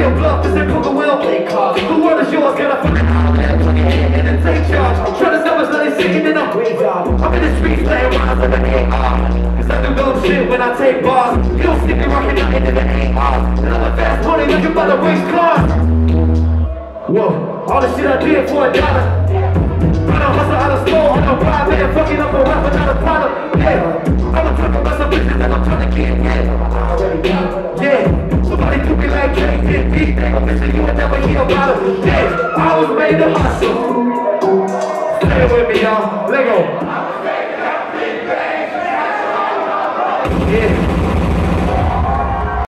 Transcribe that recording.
real bluff, this ain't poker, we don't play cards. The world is yours, gotta fucking and then take charge. Try to stop us, let it sing in a graveyard. I'm in the streets playing rhymes like an AR. Cause I do dumb shit when I take bars. You don't stick me rockin' nothing in the AR. And I'm a fast money looking by the race car. Whoa, all the shit I did for $1. I don't hustle out of slow, I'm a ride, man, fucking up a rapper, not a problem. Yeah, I'ma talk about some business that I'm trying to get, yeah. Somebody put me like J.P. Listen, you would never hear about it. Yeah, I was made to hustle. Stay with me, y'all. Lego.